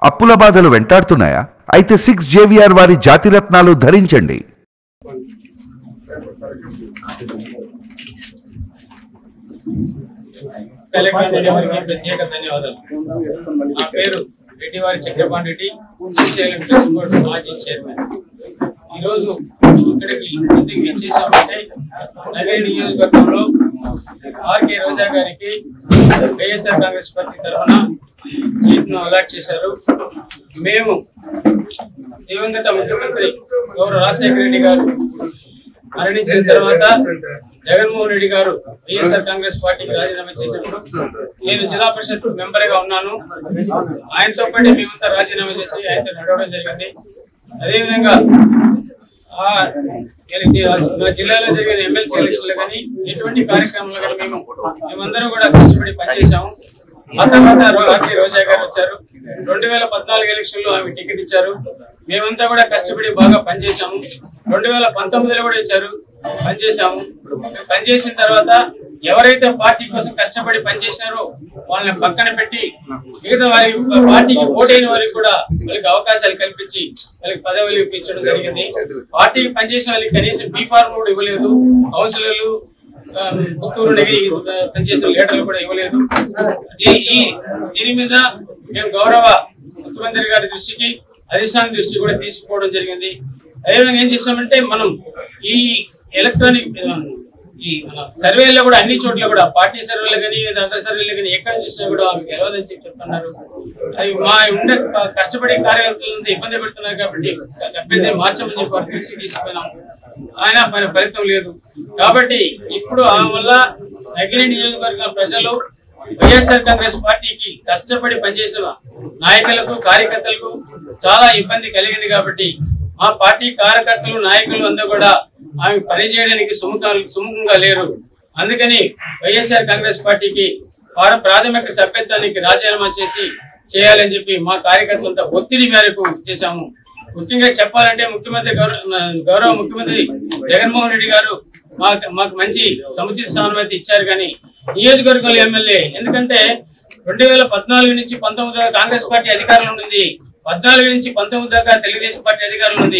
అప్పుల బాధలు వెంటాడుతున్నాయా? అయితే 6 JVR వారి జాతిరత్నాలు ధరించండి. ప్రత్యేక ధన్యవాదాలు. నా పేరు రెడ్డివారి చక్రపాణి రెడ్డి, శ్రీశైలం ట్రస్ట్ బోర్డు మాజీ చైర్మన్. ఈరోజు ఇక్కడికి ఎందుకు వచ్చేసామంటే నగరి నియోజకవర్గంలో ఆర్కే రోజా గారికి వైఎస్ఆర్ కాంగ్రెస్ పార్టీ తరఫున సీట్ను అలాట్ చేశారు. మేము దివంగత ముఖ్యమంత్రి గౌరవ రాజశేఖర రెడ్డి గారు మరణించిన తర్వాత జగన్మోహన్ రెడ్డి గారు వైఎస్ఆర్ కాంగ్రెస్ పార్టీకి రాజీనామా చేసినప్పుడు నేను జిల్లా పరిషత్ మెంబర్ గా ఉన్నాను. ఆయనతో పాటు మేమంతా రాజీనామా చేసి ఆయనతో నడవడం జరిగింది. అదేవిధంగా మా జిల్లాలో జరిగిన ఎమ్మెల్సీ ఎలక్షన్లు కానీ ఎటువంటి కార్యక్రమాలు కానీ మేమందరం కూడా కష్టపడి పనిచేశాము. ఆ తర్వాత ఆర్కే రోజా గారు వచ్చారు. 2014 ఎలక్షన్ లో ఆమె టికెట్ ఇచ్చారు. మేమంతా కూడా కష్టపడి బాగా పనిచేశాము. 2019లో కూడా ఇచ్చారు, పనిచేశాము. పనిచేసిన తర్వాత ఎవరైతే పార్టీ కోసం కష్టపడి పనిచేసినారో వాళ్ళని పక్కన పెట్టి మిగతా వారి పార్టీకి ఓటైన వారికి కూడా వాళ్ళకి అవకాశాలు కల్పించి వాళ్ళకి పదవులు ఇప్పించడం జరిగింది. పార్టీకి పనిచేసిన వాళ్ళకి కనీసం B.Pharm కూడా ఇవ్వలేదు. కౌన్సిలర్లు, పుత్తూరు నగిరి పనిచేసిన లీడర్లు కూడా ఇవ్వలేదు. దీని మీద మేము గౌరవ ముఖ్యమంత్రి గారి దృష్టికి, అధిష్టాన దృష్టికి కూడా తీసుకుపోవడం జరిగింది. అదేవిధంగా ఏం చేసామంటే మనం ఈ ఎలక్ట్రానిక్ మన సర్వేలో కూడా అన్ని చోట్ల కూడా పార్టీ సర్వేలు కానీ అదర్ సర్వేలు కానీ ఎక్కడ చూసినా కూడా ఆమె గెలవదని చెప్తున్నారు. అవి మా ఉండే కష్టపడే కార్యకర్తలంతా ఇబ్బంది పెడుతున్నారు కాబట్టి అభ్యర్థి మార్చమని చెప్పి వారి దృష్టికి తీసుకుపోయినాం. ఆయన ఫలితం లేదు. కాబట్టి ఇప్పుడు ఆమె వల్ల నగిరి నియోజకవర్గ ప్రజలు వైఎస్ఆర్ కాంగ్రెస్ పార్టీకి కష్టపడి పనిచేసిన నాయకులకు, కార్యకర్తలకు చాలా ఇబ్బంది కలిగింది. కాబట్టి మా పార్టీ కార్యకర్తలు, నాయకులు అందరూ కూడా ఆమె పనిచేయడానికి సుముఖంగా లేరు. అందుకని వైఎస్ఆర్ కాంగ్రెస్ పార్టీకి ప్రాథమిక సభ్యత్వానికి రాజీనామా చేయాలని చెప్పి మా కార్యకర్తలంతా ఒత్తిడి మేరకు చేశాము. ముఖ్యంగా చెప్పాలంటే గౌరవ ముఖ్యమంత్రి జగన్మోహన్ రెడ్డి గారు మాకు మంచి సముచిత స్థానం అయితే ఇచ్చారు. కానీ నియోజకవర్గంలో ఎమ్మెల్యే ఎందుకంటే 2014 నుంచి 19 దాకా కాంగ్రెస్ పార్టీ అధికారంలో ఉంది. 14 నుంచి 19 దాకా తెలుగుదేశం పార్టీ అధికారంలో ఉంది.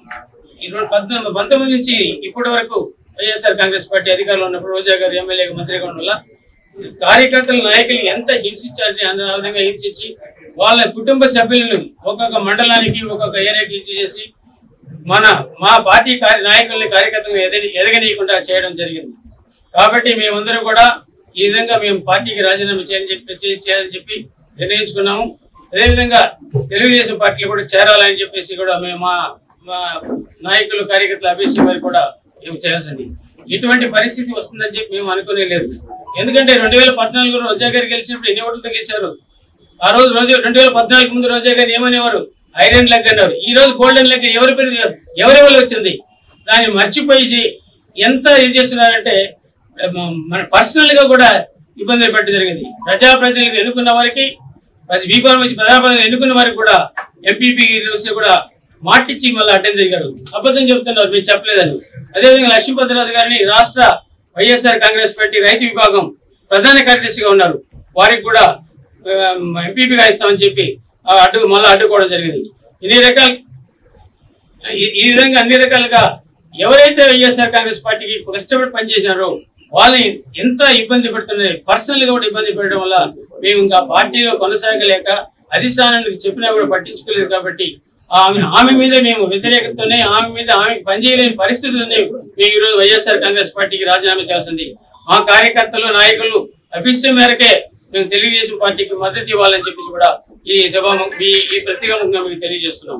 19 నుంచి ఇప్పటి వరకు వైఎస్ఆర్ కాంగ్రెస్ పార్టీ అధికారంలో ఉన్నప్పుడు రోజా గారు ఎమ్మెల్యేగా మంత్రిగా ఉండడం వల్ల కార్యకర్తల, నాయకులు ఎంత హింసించారని ఆ విధంగా హింసించి వాళ్ళ కుటుంబ సభ్యులను ఒక్కొక్క మండలానికి, ఒక్కొక్క ఏరియాకి చేసి మా పార్టీ నాయకుల్ని, కార్యకర్తలను ఎదగనీయకుండా చేయడం జరిగింది. కాబట్టి మేమందరం కూడా ఈ విధంగా మేము పార్టీకి రాజీనామా చేయాలని చెప్పి నిర్ణయించుకున్నాము. అదేవిధంగా తెలుగుదేశం పార్టీలో కూడా చేరాలని చెప్పేసి కూడా మేము మా నాయకులు, కార్యకర్తల అభిష్టం వారికి కూడా మేము చేయాల్సింది. ఇటువంటి పరిస్థితి వస్తుందని చెప్పి మేము అనుకునే లేదు. ఎందుకంటే 2014 రోజా గారు గెలిచినప్పుడు ఎన్ని ఓట్లతో గెలిచారు? ఆ రోజు 2014 ముందు రోజా గారు ఏమనేవారు? ఐరన్ లెగ్ అన్నారు. ఈ రోజు గోల్డెన్ లెగ్ ఎవరి వల్ల వచ్చింది? దాన్ని మర్చిపోయి ఎంత ఇది చేస్తున్నారంటే మన పర్సనల్ గా కూడా ఇబ్బందులు పెట్టడం జరిగింది. ప్రజాప్రతినిధులకు ఎన్నుకున్న వారికి, B.Pharm ప్రజాప్రతినిధులు ఎన్నుకున్న వారికి కూడా ఎంపీపీ కూడా మాటిచ్చి మళ్ళీ అడ్డం జరిగారు. అబద్ధం చెప్తున్నారు, మీరు చెప్పలేదని. అదేవిధంగా లక్ష్మీపతిరాజు గారిని రాష్ట్ర వైఎస్ఆర్ కాంగ్రెస్ పార్టీ రైతు విభాగం ప్రధాన కార్యదర్శిగా ఉన్నారు. వారికి కూడా ఎంపీపీగా ఇస్తామని చెప్పి మళ్ళీ అడ్డుకోవడం జరిగింది. ఈ విధంగా అన్ని రకాలుగా ఎవరైతే వైఎస్ఆర్ కాంగ్రెస్ పార్టీకి కష్టపడి పనిచేసినారో వాళ్ళని ఎంత ఇబ్బంది పెడుతున్నాయి, పర్సనల్ గా కూడా ఇబ్బంది పెట్టడం వల్ల మేము ఇంకా పార్టీలో కొనసాగలేక అధిష్టానానికి చెప్పినా కూడా పట్టించుకోలేదు. కాబట్టి ఆమె మీద మేము వ్యతిరేకతతోనే ఆమెకి పనిచేయలేని పరిస్థితుల్లోనే మేము ఈరోజు వైఎస్ఆర్ కాంగ్రెస్ పార్టీకి రాజీనామా చేయాల్సింది. మా కార్యకర్తలు, నాయకులు అభిష్టం మేరకే మేము తెలుగుదేశం పార్టీకి మద్దతు ఇవ్వాలని చెప్పేసి కూడా ఈ ప్రత్యేకంగా మీకు తెలియజేస్తున్నాం.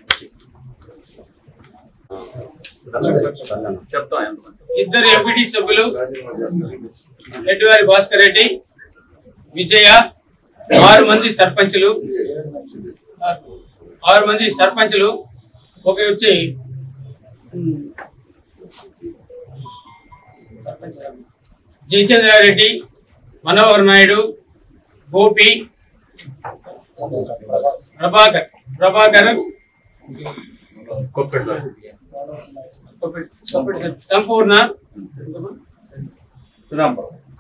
ఇద్దరు ఎంపీటీ సభ్యులు రెడ్డివారి భాస్కర్ రెడ్డి, విజయ, 6 మంది సర్పంచులు, ఒక వచ్చి జయచంద్రారెడ్డి, మనోహర్ నాయుడు, గోపి, ప్రభాకర్, సంపూర్ణ,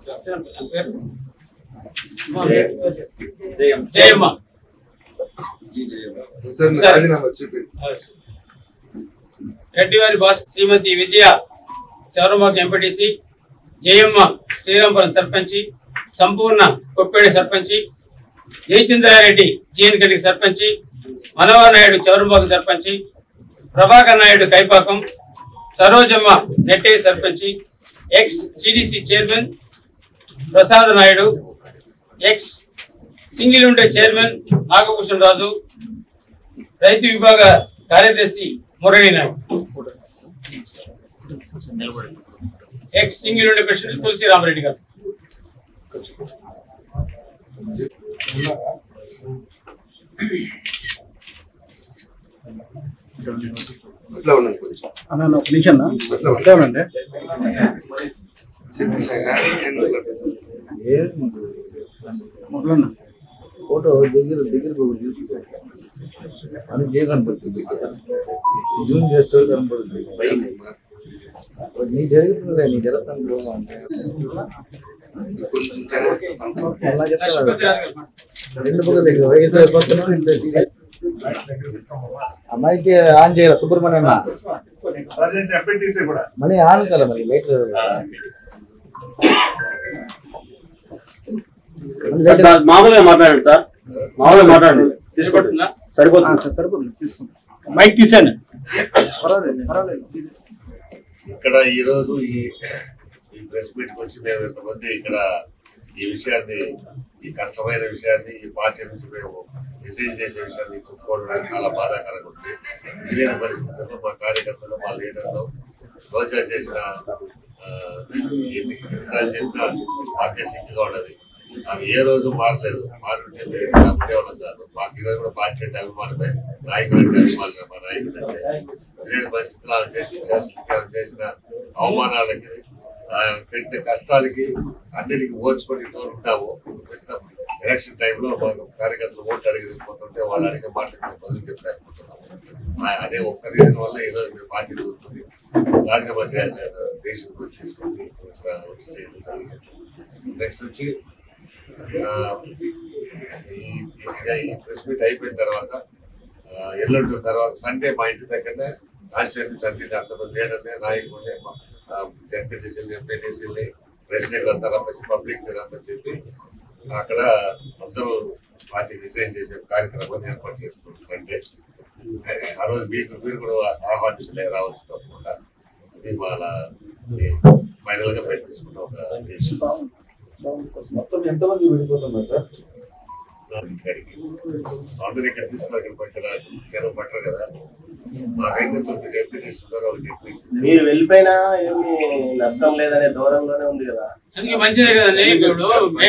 జయమ్మ రెడ్డివారి బాస్ శ్రీమతి విజయ చౌరమాకు ఎంపీటీసీ, జయమ్మ శ్రీరాంపురం సర్పంచి, సంపూర్ణ కొప్పేడి సర్పంచి, జయచంద్రారెడ్డి జీఎన్ కటికి సర్పంచి, మనోహర్ నాయుడు చౌరమాకు సర్పంచి, ప్రభాకర్ నాయుడు కైపాకం, సరోజమ్మ నెట్టేరి సర్పంచి, ex CDC chairman Prasad Naidu, ex single window chairman Nagabhushan Raju, రైతు విభాగ కార్యదర్శి Murali Naidu, ex single window president Tulasiramareddy గారు. ఫోటో దగ్గర అని కనపడుతుంది, జూమ్ చేస్తే కనపడుతుంది. నీ జరుగుతుంది, నీ జరుగుతుంది అలా చెప్తా. రెండు పక్కల దగ్గర వయసు అయిపోతున్నాం. అమ్మాయికి ఆన్ చేయాలి సుబ్రహ్మణ్యం మనీ ఆన్ కదా, మరి లేట్ మామూలుగా మాట్లాడండి సార్, మామూలుగా మాట్లాడండి, సరిపోతుంది. మైక్ తీసాను. ఇక్కడ ఈ రోజు ఈ ప్రెస్ మీట్ కి వచ్చి మేము ఇంతమంది ఇక్కడ ఈ విషయాన్ని, ఈ కష్టమైన విషయాన్ని, ఈ పార్టీ నుంచి మేము రిజైన్ చేసే విషయాన్ని చెప్పుకోవడం చాలా బాధాకరంగా ఉంది. తెలియని పరిస్థితుల్లో మా కార్యకర్తలు, మా లీడర్లు రోజా చేసిన ఎన్నిసార్లు చెప్పినా మాకే సిగ్గుగా ఉన్నది. అవి ఏ రోజు మారలేదు. మారుంటే ఉండేవాళ్ళం కాదు. మాకు ఈరోజు కూడా పార్టీ అంటే అభిమానమే, నాయకుడు అంటే అభిమానమే. మా నాయకుడు అంటే తెలియని పరిస్థితులు ఆమె చేసిన అవమానాలకి, పెట్టిన కష్టాలకి అన్నిటికీ ఓర్చుకొని ఉంటాము. ఎలక్షన్ టైంలో మాకు కార్యకర్తలు ఓట్లు అడిగిపోతుంటే వాళ్ళు అడిగే మాటలు బదులు చెప్పలేకపోతున్నాము. అదే ఒక్క రీజన్ వల్ల ఈరోజు మేము పార్టీ జరుగుతుంది. రాజ్యసభ దేశం తీసుకొని వచ్చి చేయడం జరిగింది. నెక్స్ట్ వచ్చి ఈ ప్రెస్ మీట్ అయిపోయిన తర్వాత ఎల్లుండి తర్వాత సండే మా ఇంటి దగ్గరనే రాజశేఖర్ నుంచి అన్ని అంతమంది లీడర్ని, నాయకుడిని, జడ్పీటీసీని, ఎంపీటీసీని, ప్రెసిడెంట్ అంతా రమ్మని, పబ్లిక్ రమ్మని చెప్పి అక్కడ అందరూ పార్టీ రిజైన్ చేసే కార్యక్రమాన్ని ఏర్పాటు చేస్తుంది సండే. ఆ రోజు మీరు కూడా ఆహ్వానించలే రావచ్చు తప్పకుండా. ఇది మన ఫైనల్ గా బయట తీసుకున్న ఒక విషయం. మొత్తం ఎంతమంది విడిపోతున్నారు సార్? అందరూ ఇక్కడ తీసుకుని ఇక్కడ జనం పట్టరు కదా. మాకైతే 9 ఎంపీటీసీ ఉన్నారు. మీరు వెళ్ళిపోయినా ఏమి నష్టం లేదనే దూరంలోనే ఉంది కదా. అందుకే మంచిదే కదండి. ఇప్పుడు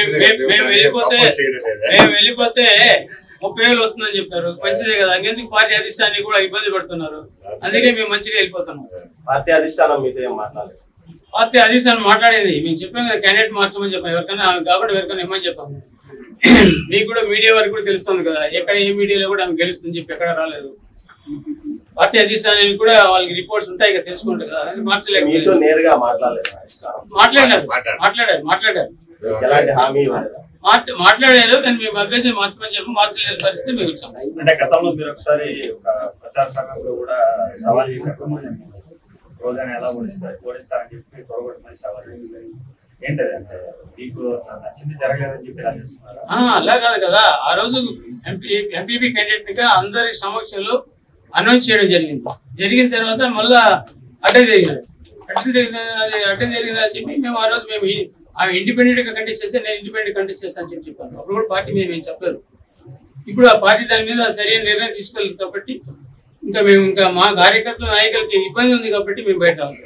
మేము వెళ్ళిపోతే 30,000 వస్తుందని చెప్పారు. మంచిదే కదా. అందుకే పార్టీ అధిష్టాన్ని కూడా ఇబ్బంది పడుతున్నారు. అందుకే మేము మంచిగా వెళ్ళిపోతున్నాం. పార్టీ అధిష్టానం మీతో ఏం మాట్లాడలేదు? పార్టీ అధిష్టానం మాట్లాడేది మేము చెప్పాం కదా, క్యాండిడేట్ మార్చమని చెప్పాం. ఎవరికైనా కాబట్టి ఎవరికైనా ఇవ్వమని చెప్పాము. మీకు కూడా మీడియా వరకు కూడా తెలుస్తుంది కదా, ఎక్కడ ఏ మీడియాలో కూడా ఆమె గెలుస్తుందని చెప్పి ఎక్కడ రాలేదు. పార్టీ అధిష్టానానికి కూడా వాళ్ళకి రిపోర్ట్స్ ఉంటాయి కదా, తెలుసుకుంటారు కదా. మార్చలేదు, నేరుగా మాట్లాడలేదు. మాట్లాడారు కానీ మేము అభ్యర్థి మార్చమని చెప్పి మార్చలేని పరిస్థితి మేము వచ్చాము. అంటే గతంలో మీరు ఒకసారి ఒక ప్రచార సంఘంలో కూడా సవాల్ చేశారు, రోజాని ఎలా ఓడిస్తారని చెప్పి తొడగొట్టమని సవాల్ చేశారు. ఏంటది అంటే మీకు నచ్చింది జరగలేదని చెప్పి ఇలా చేస్తున్నారు? అలా కాదు కదా. ఆ రోజు ఎంపీపీ క్యాండిడేట్ గా అందరి సమక్షంలో అనౌన్స్ చేయడం జరిగిన తర్వాత మళ్ళా అడ్డం జరిగినది అని చెప్పి మేము ఆ రోజు ఆమె ఇండిపెండెంట్ గా కంటెస్ట్ చేస్తే నేను ఇండిపెండెంట్ కంటెస్ట్ చేస్తాను అని చెప్పాను. అప్పుడు కూడా పార్టీ మేము ఏం చెప్పలేదు. ఇప్పుడు ఆ పార్టీ దాని మీద సరైన నిర్ణయం తీసుకోలేదు కాబట్టి ఇంకా మా కార్యకర్తల నాయకులకి ఇబ్బంది ఉంది కాబట్టి మేము బయట రావాలి.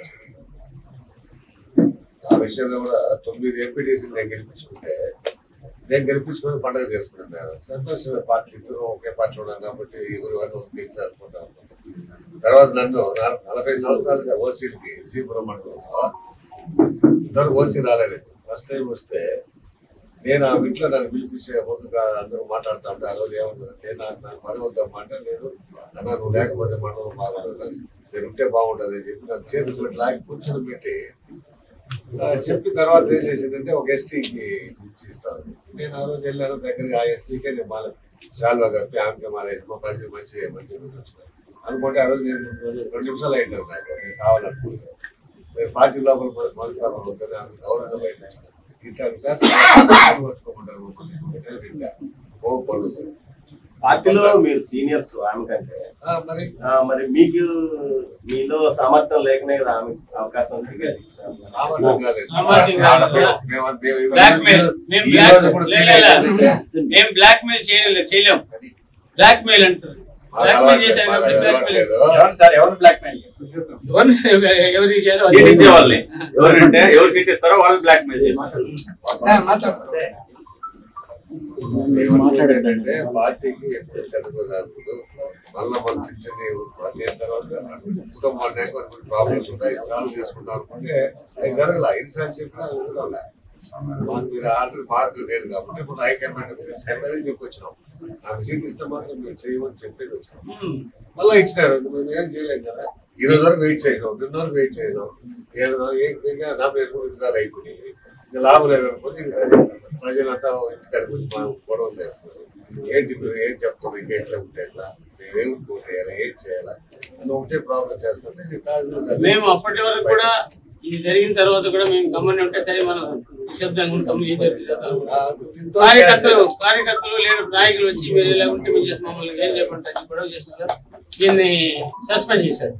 ఆ విషయంలో కూడా 9 ఎంపీటీసీలు నేను గెలిపించుకొని పండుగ చేసుకున్నాను. సంతోషమే. పార్టీ ఇద్దరు ఒకే పార్టీ ఉన్నాం కాబట్టి ఎవరు వారు గెలిచి అనుకుంటాం. తర్వాత నన్ను 40 సంవత్సరాలుగా ఓసీలకి విజయపురం మండలంలో ఇద్దరు ఓసీ రాలేదు. ఫస్ట్ టైం వస్తే నేను ఆ ఇంట్లో నన్ను పిలిపించే ముందుగా అందరూ మాట్లాడుతూ ఉంటే ఆ రోజు ఏమవుతుందంటే నాకు పదవి వద్దాం అంటే లేదు అన్న, నువ్వు లేకపోతే మండలం బాగుంటుంది, నేను ఉంటే బాగుంటుంది అని చెప్పి నన్ను చేతులు లాగి కూర్చొని పెట్టి చెప్పిన తర్వాత ఏం చేసిందంటే ఒక ఎస్టీకి ఇస్తాను. నేను ఆ రోజు వెళ్ళాను దగ్గరగా. ఆ ఎస్టీకే నేను శాల్వా కప్పి ఆమెకి మన ప్రజలు మంచి వచ్చినాయి అనుకుంటే ఆ రోజు నేను 2 నిమిషాలు అయినారు నాకు నేను కావాలనుకుంటే నేను పార్టీ లోపల మనస్తాపం అవుతుంది ఆమె గౌరవంగా బయట వచ్చినాను ఇట్లా వచ్చుకోమంటారు కోపడదు. పార్టీలో మీరు సీనియర్స్ ఆమె కంటే మరి మరి మీకు మీలో సామర్థ్యం లేకనే కదా ఆమె అవకాశం మేము బ్లాక్ మెయిల్ చేయలేం. బ్లాక్ మెయిల్ అంటారు. బ్లాక్ మెయిల్ చేశారు ఎవరు బ్లాక్ మెయిల్ ఎవరు ఎవరంటే ఎవరు సీట్ ఇస్తారో వాళ్ళు బ్లాక్ మెయిల్ ఏంటంటే పార్టీకి ఎప్పుడు చదువుకున్నప్పుడు మళ్ళీ మనం పింఛన్ అయిన తర్వాత కుటుంబాన్ని కొన్ని ప్రాబ్లమ్స్ ఉన్నాయి సాల్వ్ చేసుకుంటాం అనుకుంటే అది జరగల ఎన్నిసార్లు చెప్పినా మాకు మీరు ఆర్డర్ మార్క్ లేదు కాబట్టి ఇప్పుడు హైకమాండ్ చెప్పొచ్చినాం నాకు సీట్ ఇస్తే మాత్రం మీరు చేయమని చెప్పేది వచ్చినాం మళ్ళీ ఇచ్చినారు మేము ఏం చేయలేము కదా ఈ రోజు వరకు వెయిట్ చేసినాం 2 వరకు వెయిట్ చేసినాం ఏదో నామినేషన్ అయిపోయి లాభం లేకపోతే ప్రజలంతా ఇంటికాడికి వచ్చి గొడవలు చేస్తున్నారు ఏంటి మీరు ఏం చెప్తున్నాం ఇంకా ఎట్లా ఉంటే ఎట్లా మేమేం చేయాలి ఏం చేయాలా అని ఒకటే ప్రాబ్లం చేస్తుంటే మేము అప్పటి వరకు కూడా ఇది జరిగిన తర్వాత కూడా మేము గమని ఉంటే సరే మనం నిశ్శబ్దంగా ఉంటాం. కార్యకర్తలు లేని నాయకులు వచ్చి మీరు ఇలా ఉంటే మేము చేసి మమ్మల్ని ఏం చెప్పండి గొడవ చేస్తున్నారు. ఈయన్ని సస్పెండ్ చేశారు.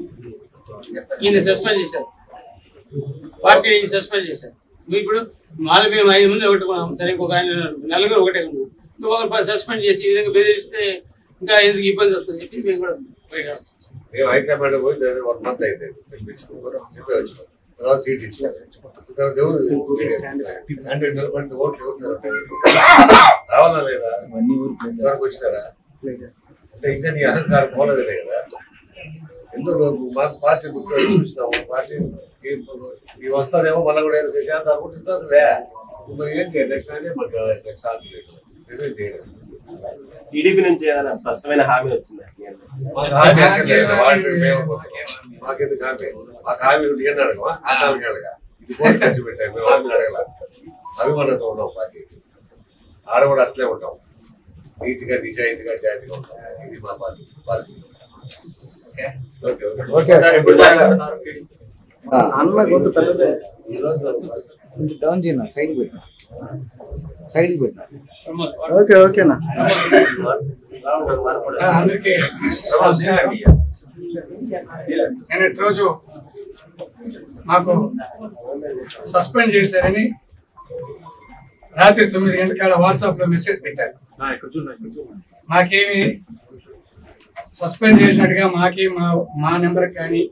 పార్టీ సస్పెండ్ చేశారు. ఇప్పుడు మాకు మేము 5 మంది ఒకటి కొన్నాం సరే ఇంకొక ఆయన 4 ఒకటే ఉన్నాం ఇంకొకరు సస్పెండ్ చేసి ఈ విధంగా బెదిరిస్తే ఇంకా ఎందుకు ఇబ్బంది వస్తుందని చెప్పి మేము కూడా మేము హైకమాండ్ పోయి 1 మంత్ అయితే చెప్పి వచ్చినాం తర్వాత సీట్ ఇచ్చారు అంటే నిలబడితే ఓట్లు ఎవరు రావాలా లేదా వరకు వచ్చినారా అంటే ఇంకా నీ అహంకారం పోలేదులే కదా ఎందుకు మాకు పార్టీ బుక్ చూసినాము పార్టీ ఇవి వస్తారేమో మళ్ళీ కూడా ఏదో చేద్దాం అనుకుంటుందో లే మరి ఏం చేయాలి నెక్స్ట్ అయితే మాకు నెక్స్ట్ రిజైన్ చేయడం టీడీపీ నుంచి ఏదైనా స్పష్టమైన హామీ వచ్చిందా? మాకెందుకు హామీ మాకు హామీ ఏం అడగమా అన్నాళ్ళకి అడగా ఇది కూడా ఖర్చు పెట్టాము మేము హామీలు అడగల అభిమానంతో ఉన్నాం పార్టీకి ఆడ కూడా అట్లే ఉంటాం నీతిగా నిజాయితీగా జాతిగా ఉంటాం ఇది మా పాలసీ. అన్న గొంతు పెద్దదే డౌన్ చేయనా సైడ్ పెట్టినా సైడ్ పెట్టినా ఓకే ఓకేనా అందరికీ నిన్నటి రోజు మాకు సస్పెండ్ చేశారని రాత్రి 9 గంటల వాట్సాప్ లో మెసేజ్ పెట్టారు. మాకేమి సస్పెండ్ చేసినట్టుగా మా నెంబర్ కానీ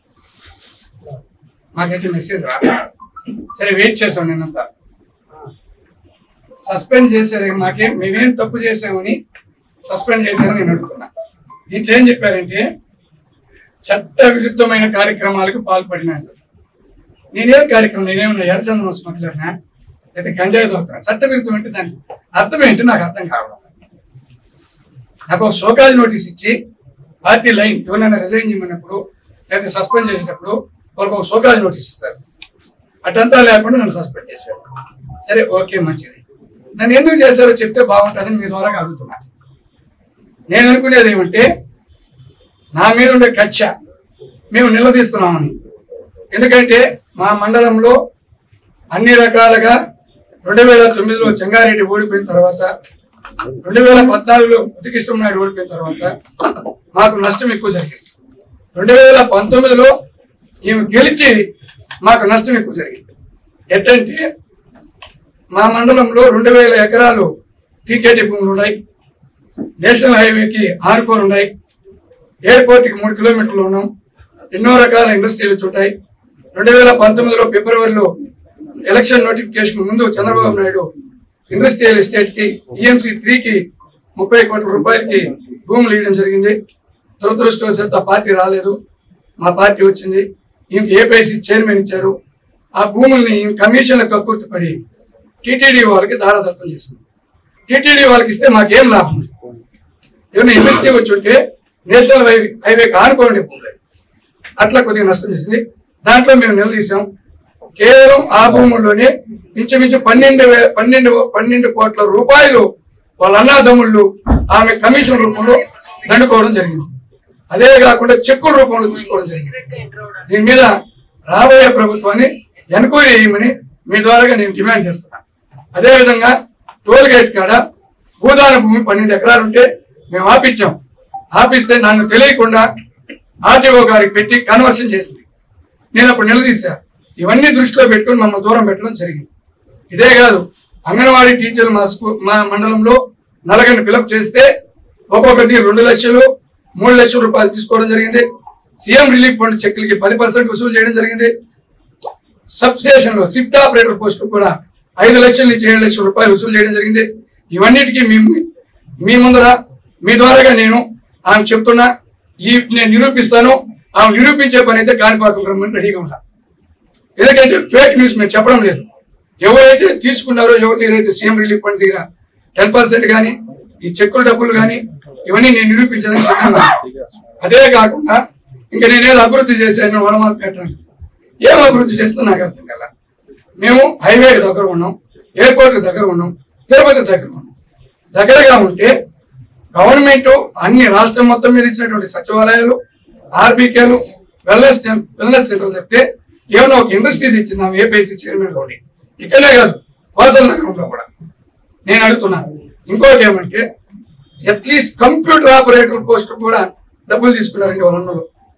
మాకైతే మెసేజ్ రాలేదు. సరే వెయిట్ చేసాం నిన్నంతా. సస్పెండ్ చేశారు మేమేం తప్పు చేసామని సస్పెండ్ చేశారని నేను అడుగుతున్నా. దీంట్లో ఏం చెప్పారంటే చట్ట విరుద్ధమైన కార్యక్రమాలకు పాల్పడినాను. నేనేం కార్యక్రమం నేనేమన్నా ఎర్రచందనం స్మగ్లర్నా లేదా గంజాయి దొరుకుతున్నా? చట్ట విరుద్ధం అంటే దాని అర్థం ఏంటి నాకు అర్థం కావడం. నాకు ఒక షోకాజ్ నోటీస్ ఇచ్చి పార్టీ లైన్ ఎవరైనా రిజైన్ చేయమన్నప్పుడు లేదా సస్పెండ్ చేసేటప్పుడు వాళ్ళకి ఒక షోకాజ్ నోటీస్ ఇస్తారు. అటంతా లేకుండా నన్ను సస్పెండ్ చేశారు. సరే ఓకే మంచిది. నన్ను ఎందుకు చేశారో చెప్తే బాగుంటుందని మీ ద్వారా అడుగుతున్నా. నేను అనుకునేది ఏమంటే నా మీద ఉండే కక్ష మేము నిలదీస్తున్నామని. ఎందుకంటే మా మండలంలో అన్ని రకాలుగా 2009లో చెంగారెడ్డి ఓడిపోయిన తర్వాత 2014లో ఉతికిష్టం నాయుడు ఓడిపోయిన తర్వాత మాకు నష్టం ఎక్కువ జరిగింది. 2019లో ఈమె గెలిచి మాకు నష్టం ఎక్కువ జరిగింది. ఎట్టంటే మా మండలంలో 2000 ఎకరాలు టీకేటీ భూములు ఉన్నాయి. నేషనల్ హైవేకి ఆనుకోని ఉన్నాయి. ఎయిర్పోర్ట్కి 3 కిలోమీటర్లు ఉన్నాం. ఎన్నో రకాల ఇండస్ట్రీలు చూటాయి. 2019లో ఫిబ్రవరిలో ఎలక్షన్ నోటిఫికేషన్ ముందు చంద్రబాబు నాయుడు ఇండస్ట్రియల్ ఎస్టేట్ కి EMC 3కి 30 కోట్ల రూపాయలకి భూములు ఇవ్వడం జరిగింది. దురదృష్టవశాత్తు ఆ పార్టీ రాలేదు. మా పార్టీ వచ్చింది. ఈమెకి ఏపీఐసి చైర్మన్ ఇచ్చారు. ఆ భూముల్ని కమిషన్లకు కక్కుర్తిపడి టీటీడీ వాళ్ళకి దారాదత్తం చేసింది. టీటీడీ వాళ్ళకి ఇస్తే మాకేం లాభం? ఏమైనా ఇండస్ట్రీ వచ్చి ఉంటే నేషనల్ హైవేకి ఆనుకోండి భూములు అట్లా కొద్దిగా నష్టం చేసింది. దాంట్లో మేము నిలదీశాం. కేవలం ఆ భూముల్లోనే ఇంచుమించు 12 కోట్ల రూపాయలు వాళ్ళ అన్నాదమ్ముళ్ళు ఆమె కమిషన్ రూపంలో దండుకోవడం జరిగింది. అదే కాకుండా చెక్కుల రూపంలో తీసుకోవడం జరిగింది. దీని మీద రాబోయే ప్రభుత్వాన్ని ఎన్క్వైరీ చేయమని మీ ద్వారాగా నేను డిమాండ్ చేస్తున్నాను. అదేవిధంగా టోల్ గేట్ కాడ భూదాన భూమి 12 ఎకరాలు ఉంటే మేము ఆపించాం. ఆపిస్తే నన్ను తెలియకుండా ఆర్టీఓ గారికి పెట్టి కన్వర్షన్ చేసింది. నేను అప్పుడు నిలదీశా. ఇవన్నీ దృష్టిలో పెట్టుకుని మమ్మల్ని దూరం పెట్టడం జరిగింది. ఇదే కాదు, అంగన్వాడీ టీచర్లు మా మండలంలో నలుగురిని ఫిలప్ చేస్తే ఒక్కొక్కటి 2 లక్షలు 3 లక్షల రూపాయలు తీసుకోవడం జరిగింది. సీఎం రిలీఫ్ ఫండ్ చెక్లకి 10% వసూలు చేయడం జరిగింది. సబ్ స్టేషన్ లో షిఫ్ట్ ఆపరేటర్ పోస్టు కూడా 5 లక్షల నుంచి 7 లక్షల రూపాయలు వసూలు చేయడం జరిగింది. ఇవన్నిటికీ మీ ముందర మీ ద్వారాగా నేను ఆమె చెప్తున్నా, నేను నిరూపిస్తాను. ఆమె నిరూపించే పని అయితే కాణిపాకం రమ్మని రెడీగా ఉంటా. ఎందుకంటే ఫేక్ న్యూస్ మేము చెప్పడం లేదు. ఎవరైతే తీసుకున్నారో, ఎవరైతే సీఎం రిలీఫ్ ఫండ్ దగ్గర 10% కానీ ఈ చెక్కుల డబ్బులు కానీ ఇవన్నీ నేను నిరూపించడానికి సిద్ధంగా. అదే కాకుండా ఇంకా నేనేదో అభివృద్ధి చేశాను వనమాల పెట్టడానికి. ఏం అభివృద్ధి చేస్తుందో నాకు అర్థం కదా. మేము హైవే దగ్గర ఉన్నాం, ఎయిర్పోర్ట్ దగ్గర ఉన్నాం, తిరుపతి దగ్గర ఉన్నాం. దగ్గరగా ఉంటే గవర్నమెంట్ అన్ని రాష్ట్రం మొత్తం మీద ఇచ్చినటువంటి సచివాలయాలు, ఆర్బీకేలు, వెల్నెస్ సెంటర్లు చెప్తే ఏమైనా ఒక ఇండస్ట్రీ ఇచ్చింది ఆమె ఏపీసీ చైర్మన్ కూడా. ఇక్కడే కాదు, కోసల నగరంలో కూడా. నేను అడుగుతున్నాను. ఇంకోటి ఏమంటే అట్లీస్ట్ కంప్యూటర్ ఆపరేటర్ పోస్ట్ కూడా డబ్బులు తీసుకున్నారండి వాళ్ళ.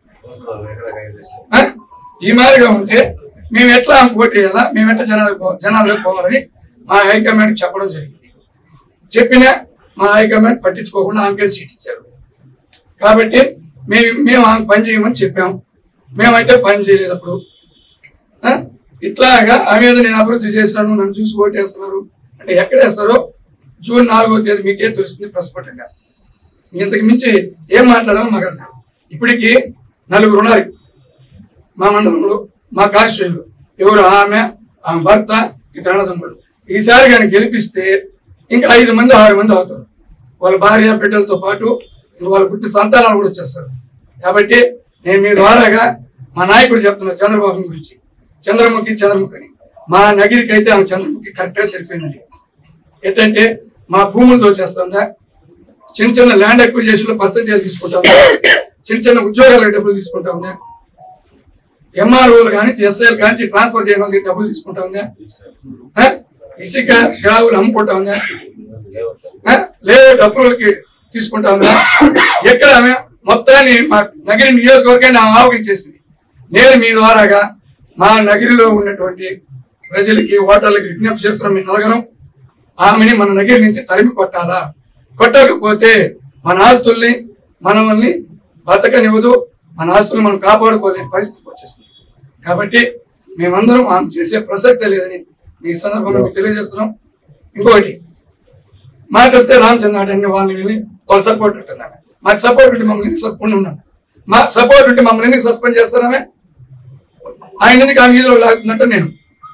ఈ మాదిరిగా ఉంటే మేము ఎట్లా ఓటు వేయాలా, మేము ఎట్లా జనాలకు పోవాలని మా హైకమాండ్ చెప్పడం జరిగింది. చెప్పినా మా హైకమాండ్ పట్టించుకోకుండా ఆమెకే సీట్ ఇచ్చారు. కాబట్టి మేము ఆమె పని చేయమని చెప్పాము. మేమైతే పని చేయలేదు. అప్పుడు ఇట్లాగా ఆమె మీద నేను అభివృద్ధి చేశాను, నన్ను చూసి ఓటేస్తున్నారు అంటే ఎక్కడ వేస్తారో జూన్ 4వ తేదీ మీకే తెలుస్తుంది ప్రస్ఫుటంగా. ఇంతకు మించి ఏం మాట్లాడాలో మాకు అర్థం. ఇప్పటికీ 4 ఉన్నారు మా మండలంలో, మా కాన్స్టిట్యూన్లో. ఎవరు? ఆమె భర్త, ఇతర అన్నదమ్ములు. ఈసారి కానీ గెలిపిస్తే ఇంకా 5 మంది 6 మంది అవుతారు. వాళ్ళ భార్య బిడ్డలతో పాటు వాళ్ళ పుట్టిన సంతానాలు కూడా వచ్చేస్తారు. కాబట్టి నేను మీ ద్వారాగా మా నాయకుడు చెప్తున్నా చంద్రబాబు గురించి. చంద్రముఖి అని మా నగిరికి అయితే ఆమె చంద్రముఖి కరెక్ట్గా సరిపోయిందండి. ఏంటంటే మా భూములు దోచేస్తుందా, చిన్న ల్యాండ్ అక్విజిషన్లో పర్సెంటేజ్ తీసుకుంటా ఉందా, చిన్న ఉద్యోగాలకు డబ్బులు తీసుకుంటా ఉందా, ఎంఆర్ఓలు కానీ ఎస్ఐలు కానీ ట్రాన్స్ఫర్ చేయడం వాళ్ళకి డబ్బులు తీసుకుంటా ఉందా, ఇసుక గ్రావులు అమ్ముకుంటా ఉందా, లేఅవుట్ అప్రూవల్కి తీసుకుంటా ఉందా. ఎక్కడ ఆమె మొత్తాన్ని మా నగిరి నియోజకవర్గాన్ని ఆమె ఆవగించేసింది. నేను మీ ద్వారాగా మా నగిరిలో ఉన్నటువంటి ప్రజలకి, ఓటర్లకి విజ్ఞప్తి చేస్తున్నాం. మీ నలుగురం ఆమెని మన నగిరి నుంచి తరిమి కొట్టాలా. కొట్టకపోతే మన ఆస్తుల్ని మనల్ని బతకనివ్వదు, మన ఆస్తుల్ని మనం కాపాడుకోలేని పరిస్థితికి వచ్చేస్తుంది. కాబట్టి మేమందరం ఆమె చేసే ప్రసక్తే లేదని మీ సందర్భంగా మీకు తెలియజేస్తున్నాం. ఇంకొకటి మాట వస్తే రామచంద్ర అన్ని వాళ్ళని వెళ్ళి వాళ్ళ సపోర్ట్ ఉంటున్నామే. మాకు సపోర్ట్ ఉంటే మమ్మల్ని ఎందుకు సస్పెండ్ ఉన్నాను? మా సపోర్ట్ ఉంటే మమ్మల్ని ఎందుకు సస్పెండ్ చేస్తున్నామే? ఆయన ఎందుకు ఆమె ఈదులో లాగుతున్నట్టు నేను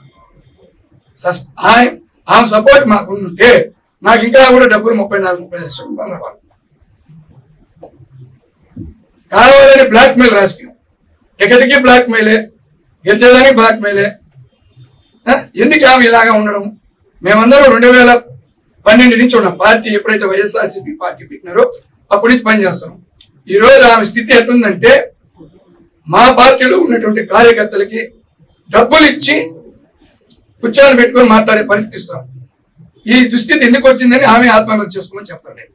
ఆమె సపోర్ట్ మాకు ఉంటే నాకు ఇంకా కూడా డబ్బులు 34-30 లక్షల రూపాయలు రావాలి. కావాలని బ్లాక్ మెయిల్ రాజకీయం, టికెట్కి బ్లాక్ మెయిలే, గెలిచేదానికి బ్లాక్ మెయిలే. ఎందుకు ఆమె ఇలాగా ఉండడం? మేమందరం 2012 నుంచి ఉన్నాం. పార్టీ ఎప్పుడైతే వైఎస్ఆర్సీపీ పార్టీ పెట్టినారో అప్పటి నుంచి పనిచేస్తాం. ఈరోజు ఆమె స్థితి ఎట్లుందంటే మా పార్టీలో ఉన్నటువంటి కార్యకర్తలకి డబ్బులు ఇచ్చి కూర్చొని పెట్టుకొని మాట్లాడే పరిస్థితి ఇస్తాం. ఈ దుస్థితి ఎందుకు వచ్చిందని ఆమె ఆత్మహత్య చేసుకోమని చెప్తాను. నేను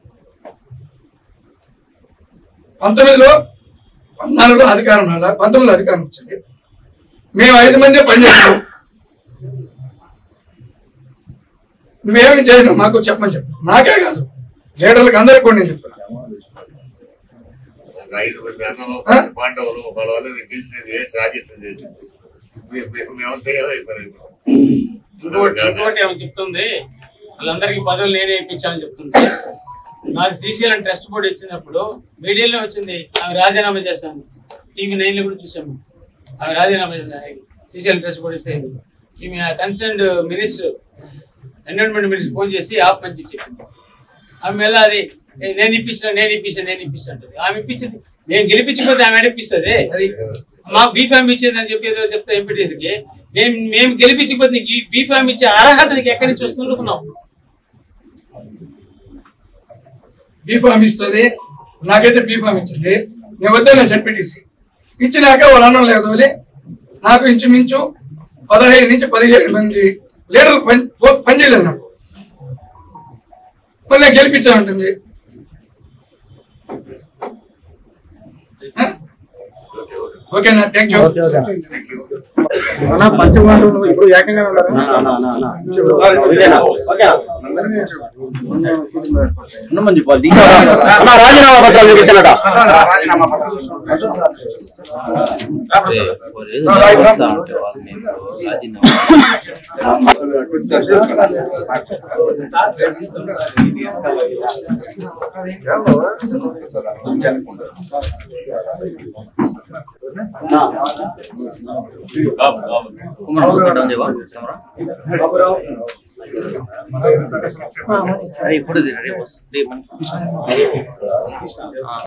19లో 14లో అధికారం రాలా, 19లో అధికారం వచ్చింది. మేము 5 మందే పనిచేస్తాం. నువ్వేమి చేయను మాకు చెప్పమని చెప్పు. నాకే కాదు, లీడర్లకు అందరికీ కూడా నేను చెప్తున్నా. 5 మంది అన్నలు పాండవులు వాళ్ళ వల్ల గెలిచి సాగిత్యం చేసింది. ఇంకోటి ఏమో చెప్తుంది, వాళ్ళందరికీ పదవులు నేనే ఇప్పించాలని చెప్తుంది. నాకు శ్రీశైలం ట్రస్ట్ బోర్డు ఇచ్చినప్పుడు మీడియాలో వచ్చింది ఆమె రాజీనామా చేస్తాను. టీవీ 9లో కూడా చూసాము ఆమె రాజీనామా చేసింది. శ్రీశైలం ట్రస్ట్ బోర్డు ఇస్తే ఈమె concerned minister, environment minister phone చేసి ఆపమని చెప్పింది. ఆమె మళ్ళీ అది నేను ఇప్పించాను అంటుంది. ఆమె ఇప్పించింది, నేను గెలిపించకపోతే ఆమె ఇప్పిస్తుంది. మాకు బీఫామ్ ఇచ్చేది అని చెప్పి ఏదో చెప్తా ఎంపీటీసీకి. మేము గెలిపించకపోతే నీకు బీఫామ్ ఇచ్చే అర్హత నీకు ఎక్కడి నుంచి వస్తున్నావు? బీఫామ్ ఇస్తుంది, నాకైతే బీఫామ్ ఇచ్చింది. నేను వద్దా జడ్పీటీసీ ఇచ్చినాక వాళ్ళ అన్నం లేదు నాకు ఇంచుమించు 15 నుంచి 17 మంది లీడర్లు పనిచేయలేదు నాకు. మళ్ళీ నేను గెలిపించా ఉంటుంది. ఓకేనా? Thank you. పంచకుమారులు ఇప్పుడు ఏకంగా ఉన్నారు. రాజీనామా పత్రాలు చూపించాలట. ఇప్పుడు